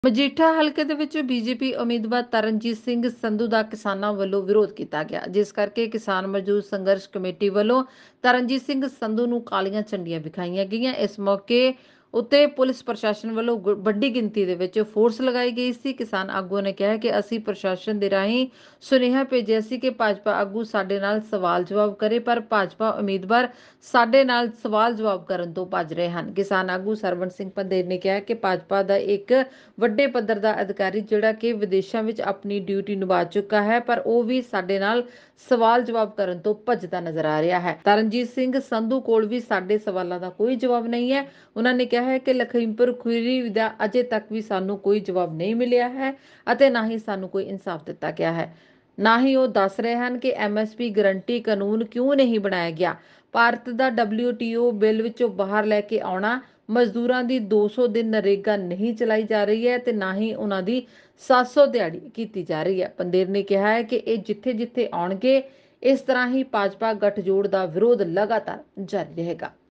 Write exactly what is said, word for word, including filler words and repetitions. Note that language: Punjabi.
ਮਜੀਠਾ ਹਲਕੇ ਦੇ ਵਿੱਚ ਬੀਜੇਪੀ ਉਮੀਦਵਾਰ ਤਰਨਜੀਤ ਸਿੰਘ ਸੰਧੂ ਦਾ ਕਿਸਾਨਾਂ ਵੱਲੋਂ ਵਿਰੋਧ ਕੀਤਾ ਗਿਆ, ਜਿਸ ਕਰਕੇ ਕਿਸਾਨ ਮਜ਼ਦੂਰ ਸੰਘਰਸ਼ ਕਮੇਟੀ ਵੱਲੋਂ ਤਰਨਜੀਤ ਸਿੰਘ ਸੰਧੂ ਨੂੰ ਕਾਲੀਆਂ ਝੰਡੀਆਂ ਵਿਖਾਈਆਂ ਗਈਆਂ। ਇਸ ਮੌਕੇ ਉੱਤੇ ਪੁਲਿਸ ਪ੍ਰਸ਼ਾਸਨ ਵੱਲੋਂ ਗੁ- ਵੱਡੀ ਗਿਣਤੀ ਦੇ ਵਿੱਚ ਫੋਰਸ ਲਗਾਈ ਗਈ ਸੀ। ਕਿਸਾਨ ਆਗੂਆਂ ਨੇ ਕਿਹਾ ਕਿ ਅਸੀਂ ਪ੍ਰਸ਼ਾਸਨ ਦੇ ਰਾਹੀਂ ਸੁਨੇਹਾ ਭੇਜਿਆ ਸੀ ਕਿ ਭਾਜਪਾ ਆਗੂ ਸਾਡੇ ਨਾਲ ਸਵਾਲ ਜਵਾਬ ਕਰੇ, ਪਰ ਭਾਜਪਾ ਉਮੀਦਵਾਰ ਸਾਡੇ ਨਾਲ ਸਵਾਲ ਜਵਾਬ ਕਰਨ ਤੋਂ ਭੱਜ ਰਹੇ ਹਨ। ਕਿਸਾਨ ਆਗੂ ਸਰਵਣ ਸਿੰਘ ਪੰਧੇਰ ਨੇ ਕਿਹਾ ਕਿ ਭਾਜਪਾ ਦਾ ਇੱਕ ਵੱਡੇ ਪੱਧਰ ਦਾ ਅਧਿਕਾਰੀ ਜਿਹੜਾ ਕਿ ਵਿਦੇਸ਼ਾਂ ਵਿੱਚ ਆਪਣੀ ਡਿਊਟੀ ਨਿਭਾ ਚੁੱਕਾ ਹੈ, ਪਰ ਉਹ ਵੀ ਸਾਡੇ ਨਾਲ ਸਵਾਲ ਜਵਾਬ ਕਰਨ ਤੋਂ ਭੱਜਦਾ ਨਜ਼ਰ ਆ ਰਿਹਾ ਹੈ। ਤਰਨਜੀਤ ਸਿੰਘ ਸੰਧੂ ਕੋਲ ਵੀ ਸਾਡੇ ਸਵਾਲਾਂ ਦਾ ਕੋਈ ਜਵਾਬ ਨਹੀਂ ਹੈ। ਉਹਨਾਂ ਨੇ ਕਿਹਾ ਹੈ ਕਿ ਲਖੀਮਪੁਰ ਖੀਰੀ ਦਾ ਅਜੇ ਤੱਕ ਵੀ ਸਾਨੂੰ ਕੋਈ ਜਵਾਬ ਨਹੀਂ ਮਿਲਿਆ ਹੈ ਅਤੇ ਨਾ ਹੀ ਸਾਨੂੰ ਕੋਈ ਇਨਸਾਫ ਦਿੱਤਾ ਗਿਆ ਹੈ। ਨਾ ਹੀ ਉਹ ਦੱਸ ਰਹੇ ਹਨ ਕਿ ਐਮ ਐਸ ਪੀ ਗਰੰਟੀ ਕਾਨੂੰਨ ਕਿਉਂ ਨਹੀਂ ਬਣਾਇਆ ਗਿਆ। ਭਾਰਤ ਦਾ ਡਬਲਿਊ ਟੀ ਓ ਬਿੱਲ ਵਿੱਚੋਂ ਬਾਹਰ ਲੈ ਕੇ ਆਉਣਾ, ਮਜ਼ਦੂਰਾਂ ਦੀ ਦੋ ਸੌ ਦਿਨ ਨਰੇਗਾ ਨਹੀਂ ਚਲਾਈ ਜਾ ਰਹੀ ਹੈ ਤੇ ਨਾ ਹੀ ਉਹਨਾਂ ਦੀ ਸੱਤ ਸੌ ਦਿਹਾੜੀ ਕੀਤੀ ਜਾ ਰਹੀ ਹੈ। ਪੰਧੇਰ ਨੇ ਕਿਹਾ ਹੈ ਕਿ ਇਹ ਜਿੱਥੇ ਜਿੱਥੇ ਆਉਣਗੇ, ਇਸ ਤਰ੍ਹਾਂ ਹੀ ਭਾਜਪਾ ਗੱਠਜੋੜ ਦਾ ਵਿਰੋਧ ਲਗਾਤਾਰ ਜਾਰੀ ਰਹੇਗਾ।